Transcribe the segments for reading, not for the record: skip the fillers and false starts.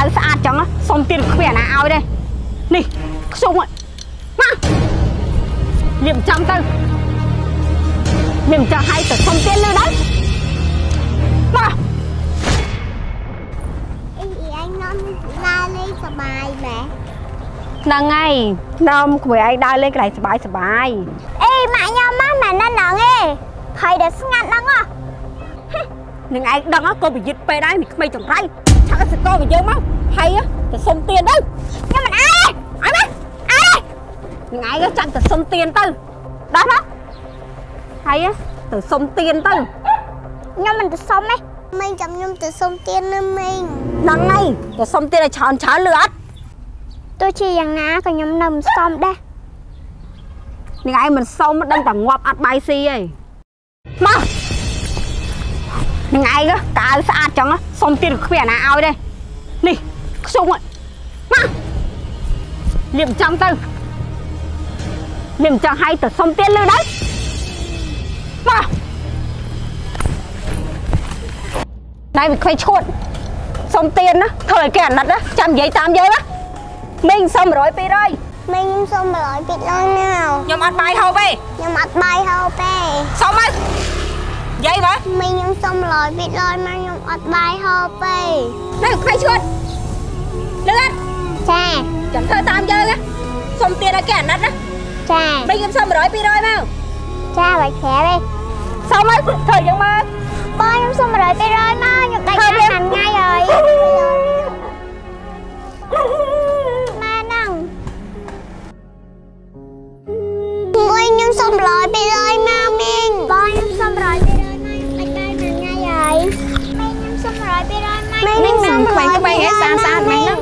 ស្អាតចឹងសុំទៀតគ្មានណាឲ្យទេនេះខ្ជុំមកលាបចាំទៅមានចង់ឲ្យទៅសុំទៀតលើដែរមកអីឯងនាំដើរលេងសប្បាយម៉ែហ្នឹងហើយនាំគ្រួឯងដើរលេងកន្លែងសប្បាយអេម៉ាក់ខ្ញុំម៉ែនៅហ្នឹងឯងថៃដែលស្ងាត់ហ្នឹងនឹងឯងដឹងក៏ប្រយុទ្ធពេលដែរមិនក្មេងចង្រៃឆាក់សកលមកយើងមកហើយទៅសុំទៀនទៅខ្ញុំមិនអើអើណានឹងឯងចាំទៅសុំទៀនទៅដោះមកហើយទៅសុំទៀនទៅខ្ញុំមិនទៅសុំទេមីងចាំខ្ញុំទៅសុំទៀននៅមីងហ្នឹងហើយទៅសុំទៀនឲ្យច្រើនលឺអត់ទោះជាយ៉ាងណាក៏ខ្ញុំនៅមិនសុំដែរនឹងឯងមិនសុំដឹងតែងាប់អត់បាយស៊ីឯងមកនឹងឯងកៅស្អាតចឹងសុំទៀតគ្មានណាឲ្យទេនេះខ្ជុំមកលាបចាំទៅលាបចាំឲ្យទៅសុំទៀតលឺដែរមកណៃមិនខ្វៃឈួតសុំទៀតណាធ្វើឲ្យគេអាណិតណាចាំនិយាយតាមយើងណាមីងសុំ100 200 មីងខ្ញុំសុំ100 200ណាខ្ញុំអត់បាយហូបទេខ្ញុំអត់បាយហូបទេសុំមកយាយមើលមីងខ្ញុំសុំ100 200មកខ្ញុំអត់បាយហូបទេណែខ្វៃឈួតលឺអត់ចាចាំធ្វើតាមយើងណាសុំទៀតឲ្យគេអាណិតណាចាមីងខ្ញុំសុំ100 200មកចាបាយប្រាប់ទេសុំមកធ្វើយ៉ាងម៉េចបងខ្ញុំសុំ100 200មកខ្ញុំដាច់ខាងថ្ងៃហើយម៉ែហ្នឹងមួយខ្ញុំសុំ100 200មកមីងបងខ្ញុំសុំ100 200មកខ្ញុំដាច់បាយមួយថ្ងៃហើយមីងខ្ញុំសុំ100 200មកមីងសុំ100 200អីស្អាតម៉ែហ្នឹង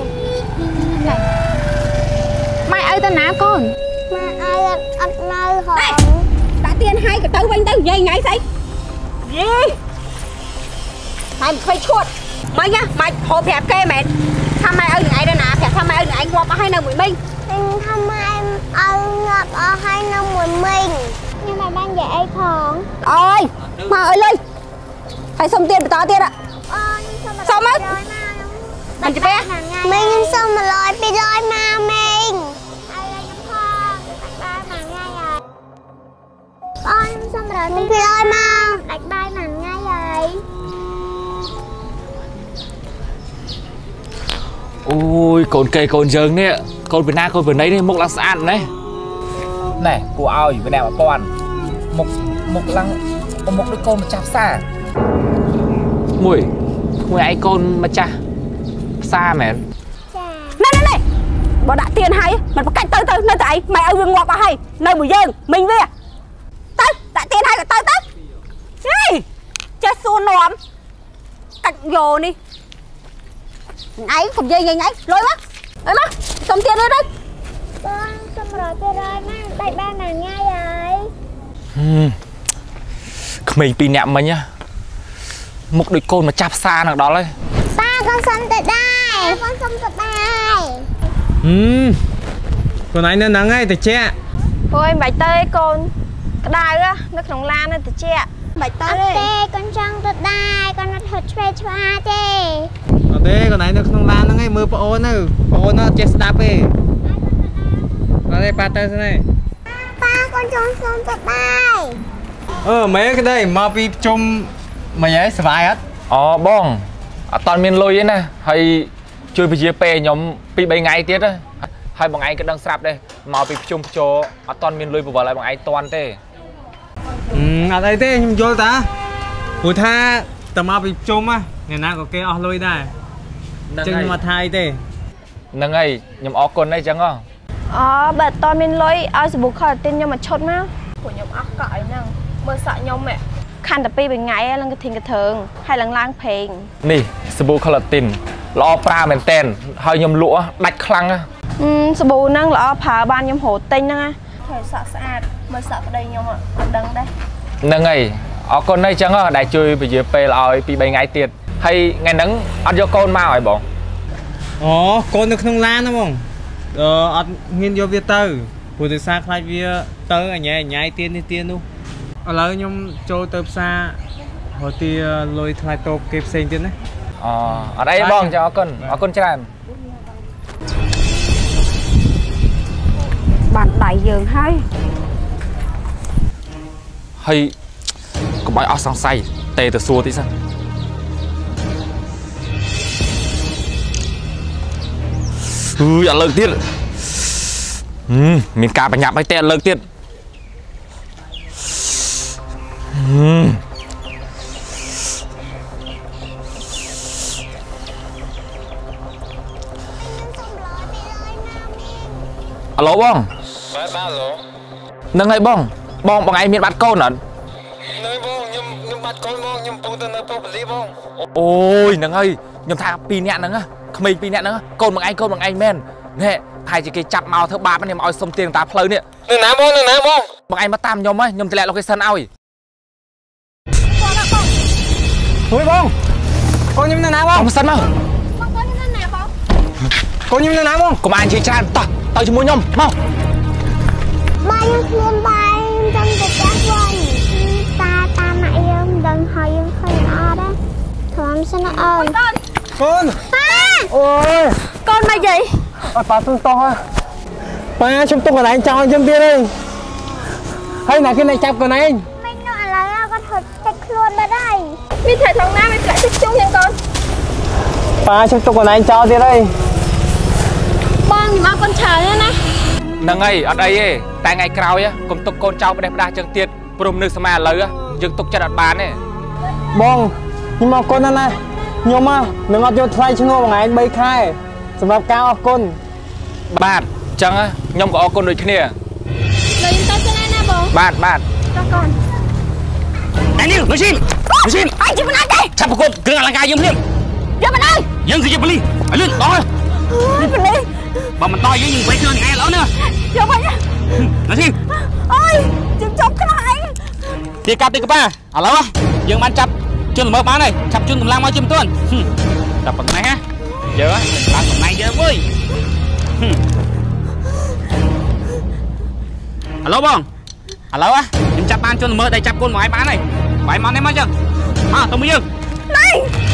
ម៉ែឲ្យទៅណាកូនម៉ែឲ្យអត់នៅហងដាក់ទៀនឲ្យក៏ទៅវិញទៅយាយថ្ងៃស្អីយីហើយមិនខ្វៃឈួតម៉េចណាម៉េចហៅប្រាប់គេមែនថាម៉ែឲ្យថ្ងៃទៅណាប្រាប់ថាម៉ែឲ្យថ្ងៃងាប់អស់ហើយនៅមួយមីងថាម៉ែឲ្យងាប់អស់ហើយនៅមួយមីងខ្ញុំមិនបាននិយាយអីផងអើយមកអើយលុយហើយសុំទៀតបន្តទៀតអូយសុំមកមិនជិះមីងខ្ញុំសុំ100 200មកមីងឲ្យខ្ញុំផងដាច់បាយមួយថ្ងៃហើយអូយខ្ញុំសុំ100 200មកដាច់បាយមួយថ្ងៃហើយអូយកូនគេកូនយើងនេះកូនពីណាកូនពីណីនេះមុខឡើងស្អាតណែណែគួរឲ្យម្នាក់1000មុខឡើងមុខដូចកូនម្ចាស់ផ្សារមួយឯងកូនម្ចាស់ផ្សារមែនចាណែបើដាក់ទៀនឲ្យមិនប្រកាច់ទៅនៅតែឯងម៉ែឲ្យវាងាប់អស់ហើយនៅមួយយើងមីងវាទៅដាក់ទៀនឲ្យក៏ទៅហីចេះសួរនាំកាច់យកនេះឯងកុំនិយាយញ៉ៃលុយមកអីមកសុំទៀតលុយទៅបងសុំ100 200មកដាច់បានមួយថ្ងៃហើយក្មេង2នាក់មិញមុខដូចកូនម្ចាស់ផ្សារនឹងដល់ហើយប៉ាក៏សុំទៅដែរបងសុំទៅដែរកូនឯងនៅហ្នឹងឯងតិចអូយមិនបាច់ទៅឯងកូនក្តៅនៅក្នុងឡាននៅតិចមិនបាច់ទៅទេកូនចង់ទៅដែរកូនអត់ហត់ឆ្វេងឆ្វាទេអត់ទេកូនឯងនៅក្នុងឡានហ្នឹងឯងមើលប្អូនអត់ចេះស្ដាប់ទេអត់ទេប៉ាទៅស្នេះប៉ាកូនចង់សុំទៅដែរមែនក្តីមកពីជុំមិនហីសុបាយអត់អូបងអត់តាន់មានលុយទេណាហើយជួយពជាពេខ្ញុំ2 3ថ្ងៃទៀតហើយបងឯងក៏ដឹងស្រាប់ដែរមកពីភ្ជុំភ្ជោអត់តាន់មានលុយបវលឲ្យបងឯងតាន់ទេអត់អីទេខ្ញុំយល់តាព្រោះថាតើមកពីជុំអ្នកណាក៏គេអស់លុយដែរចឹងខ្ញុំអត់ថាអីទេហ្នឹងហើយខ្ញុំអរគុណដែរចឹងបើអត់តាន់មានលុយឲ្យសាប៊ូខលទីនខ្ញុំមកឈុតមកព្រោះខ្ញុំអស់កក់អីហ្នឹងមើលសក់ខ្ញុំខាន់តែ2 3ថ្ងៃឡើងកធិងកធើងហើយឡើងព្រេងនេះសាប៊ូខលទីនល្អប្រើមែនតែនហើយខ្ញុំលក់ដាច់ខ្លាំងសាប៊ូហ្នឹងល្អប្រើបានខ្ញុំរត់ទិញហ្នឹងហើយសក់ស្អាតមើលសក់ប្តីខ្ញុំអត់ដឹងដែរហ្នឹងហើយអរគុណដែរចឹងដែលជួយពជាពេលឲ្យ2 3ថ្ងៃទៀតហើយថ្ងៃហ្នឹងអត់យកកូនមកឲ្យបងអូកូននៅក្នុងឡានណាបងអត់ហ៊ានយកវាទៅព្រោះដោយសារខ្លាចវាទៅអញ៉ៃទៀននេះទៀននោះឥឡូវខ្ញុំចូលទៅផ្សាររកទីលុយថ្លៃតូបគេផ្សេងទៀតណាអត់អីបងចាអរគុណច្រើន bạn đẩy giường hay hay có bài áo sang say tê từ xua tí sao ăn lợn tiết mình cá phải nhặt mấy tê lợn tiết alo bông nâng ngay bông bông ai miền bắt con hả nơi bông nhưng bắt con bông nhưng bông từ nơi bông lý bông ôi nâng ơi nhầm thà pin nhẹ nâng á không mình pin nhẹ nâng á con bằng anh men nè thầy chỉ cái chặt màu thứ ba bên này màu xông tiền ta phơi nè nâng ná bông bằng anh mà tam nhom ấy nhom thì lại lo cái sân ao ấy thôi bông con nhom nâng ná bông sân mà con nhom nâng ná bông có mà anh chị chan tao chỉ muốn nhom mau ba em luôn ba em trong cuộc các quanh ta mẹ em đừng hỏi em không ở đó thôi em sẽ nó ơn con ôi con mà gì bà tung to ha bà chúng tôi còn anh chào anh dân tiên đi hay là cái này chắp con anh mình nói là con thật chặt luôn ở đây mi thể thằng nam mình lại thích chung nha con bà chúng tôi còn anh chào tiên đây bong thì mau con chờ nha nè nâng ấy ở đây ấy tại ngày cào á cùng tục con cháu đẹp đa chân tiệt prom nước sama lời á dừng tục cho đặt bán này bông nhưng mà con này nhiều mà đừng ngọt vô thay cho nó bằng anh bay khai sầm lập cao con bạn chẳng á nhom có con đôi kia lời chúng ta sẽ này nè bố bạn cho con anh đi nói xin anh chỉ muốn ăn đây chắp con cứ là gai dương liêm giờ mình ơi dương gì đi anh lên đó mình đi bà mình to với những quay thương nghe lỡ nữa giờ mình nhá nói xin ôi chừng chọc cái này thì cặp đi các ba à lâu á dương ban chắp chân mở bán này chắp chân làm mau chim tuần tập bằng này ha giờ á làm bằng này giờ vui alo bông alo á em chắp ban chân mở đây chắp con ngoài bán này ngoài món em mới chưa à tôi mới dương này